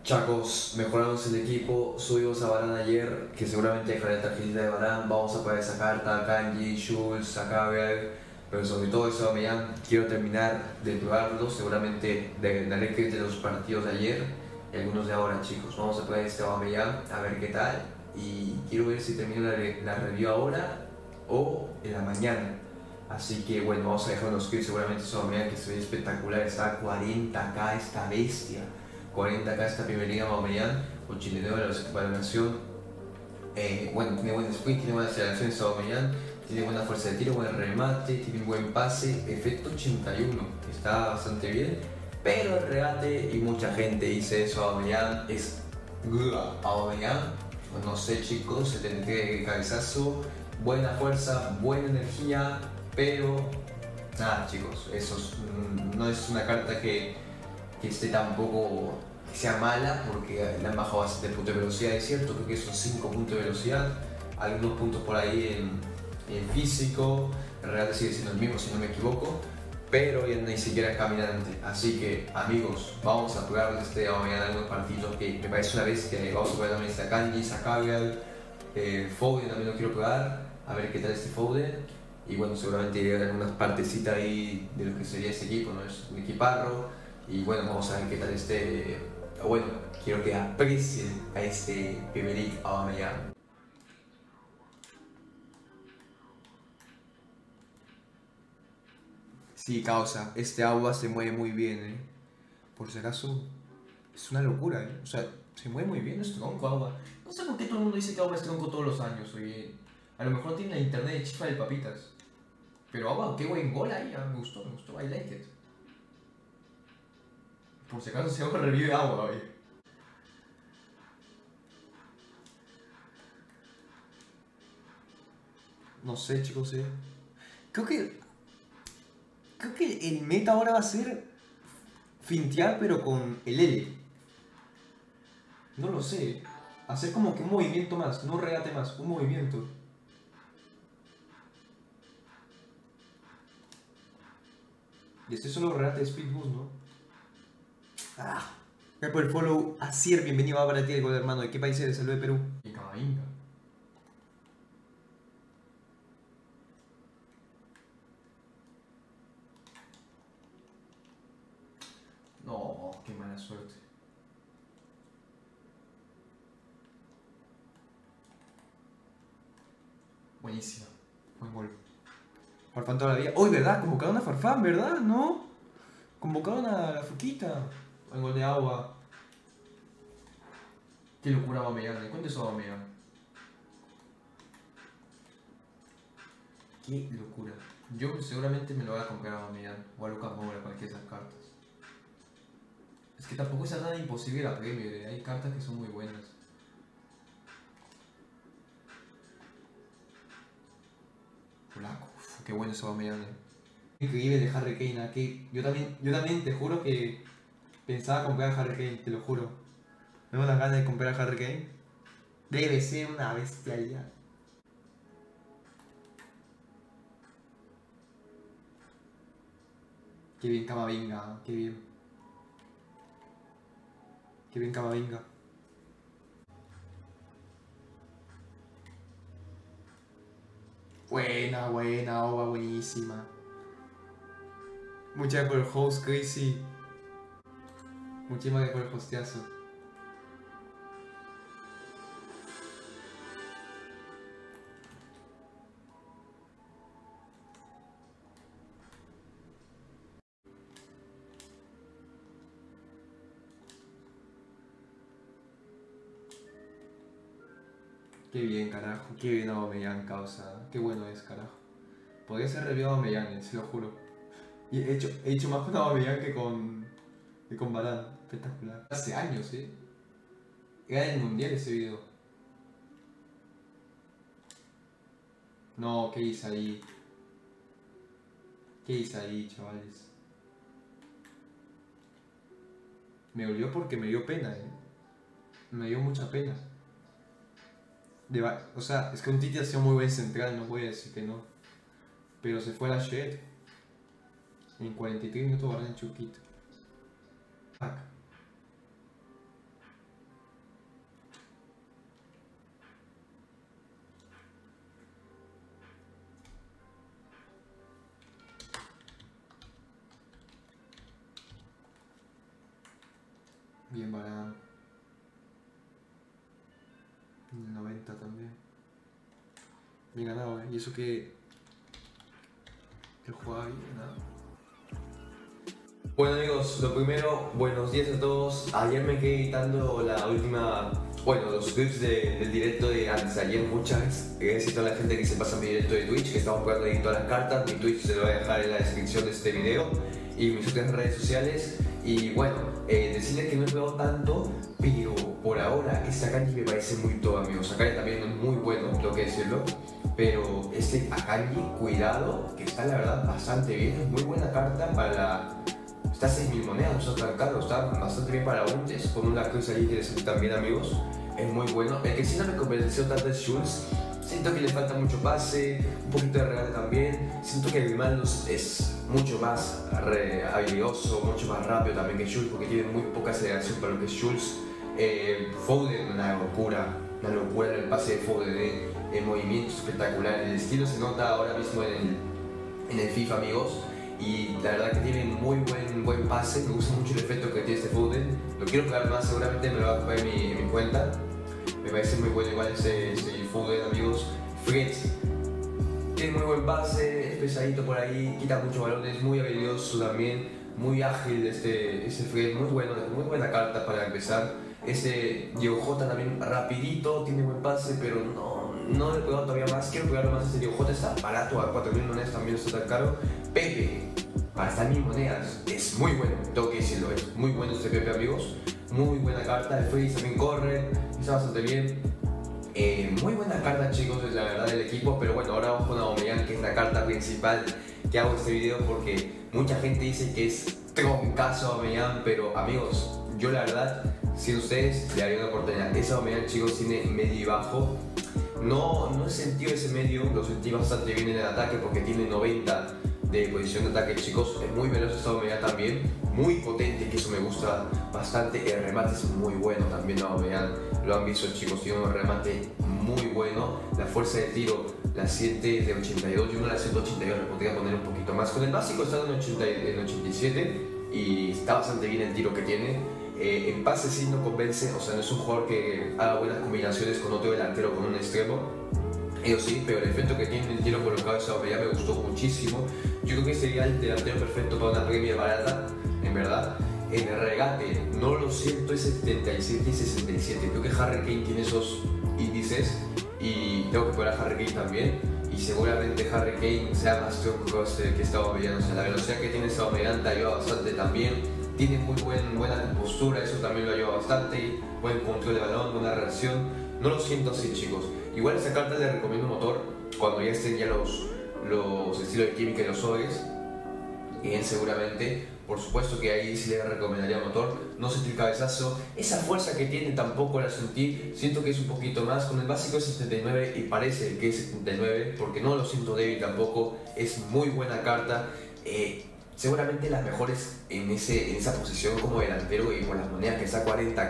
Chacos, mejoramos el equipo, subimos a Varane ayer, que seguramente dejaré la tarjetita de Varane, vamos a poder sacar a Kanji, Schulz, a Gabriel, pero sobre todo eso Aubameyang, quiero terminar de probarlo, seguramente daré que de los partidos de ayer y algunos de ahora, chicos. Vamos a probar este Aubameyang, a ver qué tal, y quiero ver si termino la review ahora o en la mañana. Así que bueno, vamos a dejar unos clips, seguramente eso Aubameyang que se ve espectacular, está a 40k esta bestia. 40k esta primera liga Aubameyang, 89 de valoración. Bueno, tiene buen sprint, tiene buena aceleración Aubameyang, tiene buena fuerza de tiro, buen remate, tiene un buen pase, efecto 81, está bastante bien. Pero el regate, y mucha gente dice eso, Aubameyang es Aubameyang, no sé chicos, 73 de cabezazo, buena fuerza, buena energía, pero nada chicos, eso no es una carta que esté tampoco que sea mala, porque le han bajado bastante el punto de velocidad, es cierto, creo que son 5 puntos de velocidad, algunos puntos por ahí en físico, el regate sigue siendo el mismo si no me equivoco, pero ya ni siquiera es caminante. Así que amigos, vamos a probar mañana algunos partidos que me parece una bestia. Vamos a probar también esta Kanji, Sakagal, Foden también lo quiero probar, a ver qué tal este Foden. Y bueno, seguramente iré a dar unas partecitas ahí de lo que sería este equipo, ¿no? Es un equiparro. Y bueno, vamos a ver qué tal este. Bueno, quiero que aprecien a este Premier League Aubameyang. Sí, causa, este agua se mueve muy bien, ¿eh? Por si acaso, es una locura, ¿eh? O sea, se mueve muy bien, es tronco agua. No sé por qué todo el mundo dice que agua es tronco todos los años, oye. A lo mejor tiene la internet de chifa del papitas. Pero agua, qué buen gol ahí, me gustó, I like it. Por si acaso se agua revive agua, oye. No sé, chicos, Creo que el meta ahora va a ser fintear, pero con el L. No lo sé. Hacer como que un movimiento más, no regate más, un movimiento. Y este solo regate de Speed Boost, ¿no? Ah. Gracias por el follow. Asier, bienvenido a para ti el gol, hermano. ¿De qué país eres? Salud de Perú. Y Camavinga. No, qué mala suerte. Buenísimo. Buen gol. Farfán todavía. ¡Oh, verdad! Convocaron a Farfán, ¿verdad? ¿No? Convocaron a la Fuquita. Buen gol de agua. Qué locura Aubameyang. ¿Cuánto es Aubameyang? Qué locura. Yo seguramente me lo voy a comprar a Aubameyang o a Lucas Moura, cualquiera de esas cartas. Es que tampoco es nada imposible la Premier, hay cartas que son muy buenas. Polaco, qué bueno ese Aubameyang. Increíble de Harry Kane, aquí. Yo también te juro que pensaba comprar a Harry Kane, te lo juro. Tengo las ganas de comprar a Harry Kane. Debe ser una bestialidad. Qué bien Camavinga, qué bien. Qué bien Camavinga. Buena, Ova, buenísima. Muchas gracias por el host, Crazy. Muchísimas gracias por el hosteazo. Qué bien, carajo. Qué bien Aubameyang, causa. Qué bueno es, carajo. Podría ser review Aubameyang, se lo juro. Y he hecho más con Aubameyang que con Varane. Espectacular. Hace años, Era del mundial ese video. No, ¿qué hice ahí? ¿Qué hice ahí, chavales? Me dolió porque me dio pena, Me dio mucha pena. O sea, es que un Titi ha sido muy buen central, no voy a decir que no. Pero se fue a la Shed. En 43 minutos Varane Chuquito. Bien Varane. En el 90 también. Bien ganado, y eso que jugaba bien, nada. Bueno amigos, lo primero, buenos días a todos. Ayer me quedé editando la última, los clips del directo de antes de ayer. Muchas gracias a toda la gente que se pasa mi directo de Twitch, que estamos jugando ahí todas las cartas. Mi Twitch se lo voy a dejar en la descripción de este video y mis otras redes sociales. Y bueno, decirles que no he jugado tanto, pero por ahora esta Akanji me parece muy top, amigos. Akanji también es muy bueno, tengo que decirlo. Pero este Akanji, cuidado, que está la verdad bastante bien. Es muy buena carta para la... Está a 6.000 monedas, no está tan caro, está bastante bien para untes, con una cruz ahí interesante también, amigos. Es muy bueno. El que sí no me convenció tanto es Schultz. Siento que le falta mucho pase, un poquito de regate también. Siento que Grimaldos es mucho más habilidoso, mucho más rápido también que Schultz, porque tiene muy poca aceleración para lo que es Schultz. Foden, una locura en el pase de Foden, el movimiento espectacular. El estilo se nota ahora mismo en el FIFA, amigos. Y la verdad que tiene muy buen pase. Me gusta mucho el efecto que tiene este Foden. Lo quiero jugar más, seguramente me lo va a jugar en mi cuenta. Me parece muy bueno igual ese Foden, amigos. Fred tiene muy buen pase, es pesadito por ahí, quita muchos balones, muy habilidoso también, muy ágil ese Fred, muy buena carta para empezar. Ese Diego Jota también rapidito, tiene buen pase, pero no le he pegado todavía más. Quiero pegarlo más. Este Diego Jota está barato, a 4.000 monedas también no está tan caro. Pepe, para estar 1.000 monedas, es muy bueno, tengo que decirlo, es muy bueno este Pepe, amigos. Muy buena carta, el Freeze también corre, está bastante bien. Muy buena carta, chicos, es la verdad del equipo. Pero bueno, ahora vamos con Aubameyang, que es la carta principal que hago este video, porque mucha gente dice que es troncazo Aubameyang, pero amigos, yo la verdad, si ustedes le haría una oportunidad. Ese Aubameyang, chicos, tiene medio y bajo. No he sentido ese medio, lo sentí bastante bien en el ataque, porque tiene 90 de posición de ataque, chicos. Es muy veloz esta Aubameyang también, muy potente, que eso me gusta bastante. El remate es muy bueno también, Aubameyang, lo han visto, chicos, tiene un remate muy bueno. La fuerza de tiro la siente de 82, yo no la siento 82, le podría poner un poquito más. Con el básico está en 87 y está bastante bien el tiro que tiene. En pase sí no convence, o sea, no es un jugador que haga buenas combinaciones con otro delantero, con un extremo. Eso sí, pero el efecto que tiene el tiro colocado de Aubameyang me gustó muchísimo. Yo creo que sería el delantero perfecto para una Premier barata, en verdad. En el regate no lo siento, es 77 y 67. Creo que Harry Kane tiene esos índices y tengo que poner a Harry Kane también. Y seguramente Harry Kane sea más tronco que esta Aubameyang. O sea, la velocidad que tiene esta Aubameyang te ayuda bastante también. Tiene muy buena postura, eso también lo ayuda bastante. Buen control de balón, buena reacción. No lo siento así, chicos. Igual esa carta le recomiendo motor cuando ya estén ya los estilos de química y los sobres. Y él seguramente, por supuesto que ahí sí le recomendaría motor. No sentí el cabezazo, esa fuerza que tiene tampoco la sentí. Siento que es un poquito más. Con el básico es 79 y parece que es 79, porque no lo siento débil tampoco. Es muy buena carta. Seguramente las mejores en esa posición como delantero, y por las monedas que está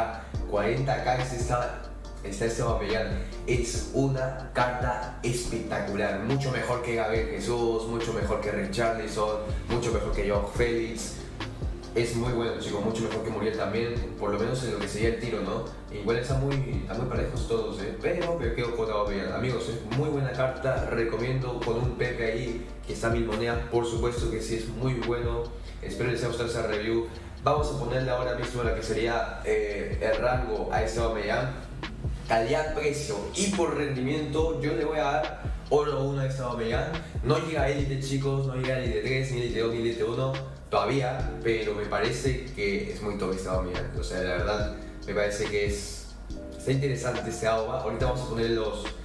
40k está este Aubameyang. Es una carta espectacular, mucho mejor que Gabriel Jesús, mucho mejor que Richarlison, mucho mejor que Joao Félix. Es muy bueno, chicos, mucho mejor que Muriel también, por lo menos en lo que sería el tiro, ¿no? Igual están muy parejos todos, pero me quedo con Aubameyang. Amigos, es muy buena carta, recomiendo con un Pepe ahí que está a 1.000 monedas, por supuesto que sí, es muy bueno. Espero les haya gustado esa review. Vamos a ponerle ahora mismo la que sería el rango a este Aubameyang. Calidad-precio y por rendimiento yo le voy a dar oro 1 a este Aubameyang. No llega a élite, chicos, no llega a élite 3, ni élite 2, ni élite 1 todavía, pero me parece que es muy top este Aubameyang. O sea, la verdad me parece que está interesante este Aubameyang. Ahorita vamos a poner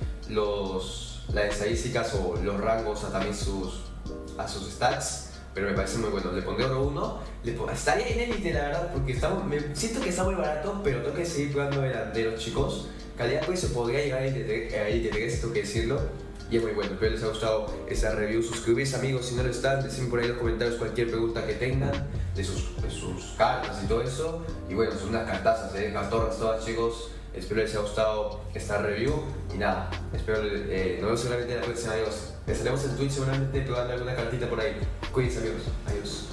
las estadísticas o los rangos a también a sus stats, pero me parece muy bueno. Le pondré oro 1, estaría en élite, la verdad, porque siento que está muy barato, pero tengo que seguir probando delanteros, chicos. Calidad-precio podría llegar a élite 3, tengo que decirlo, y es muy bueno. Espero les haya gustado esta review. Suscribirse, amigos, si no lo están, deciden por ahí en los comentarios cualquier pregunta que tengan de sus cartas y todo eso. Y bueno, son unas cartazas, cartorras todas, chicos. Espero les haya gustado esta review y nada, espero nos vemos seguramente en la próxima, amigos. Estaremos en Twitch seguramente probando alguna cartita por ahí. Cuídense, amigos, adiós.